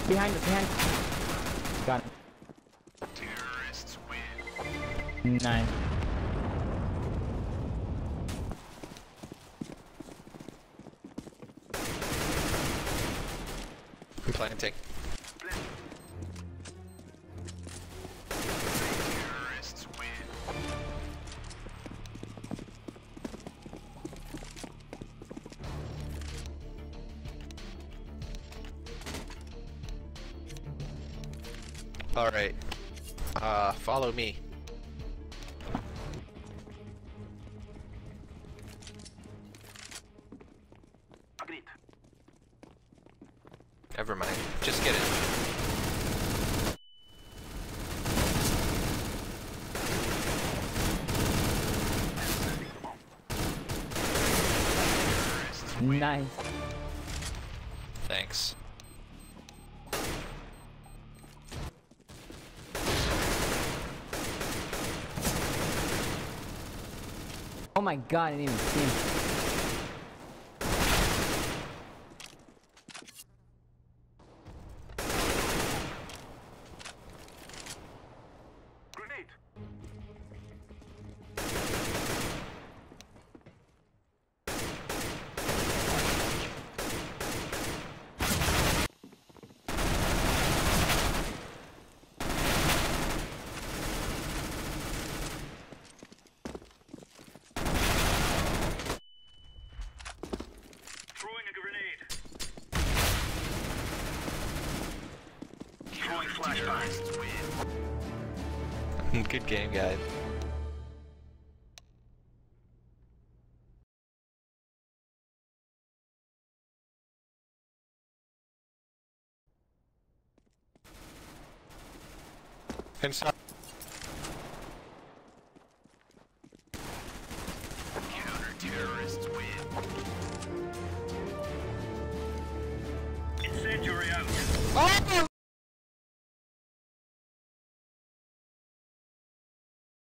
Behind us, behind us. Got him. Terrorists win. Nice. Planting. Terrorists win. All right. Follow me. Agreed. Never mind. Just get it. Nice. Thanks. Oh my god, I didn't even see him. Grenade. Throwing a grenade. Throwing flashbang. Good game, guys. Inside. Counter-terrorists win. Incendiary out. Oh!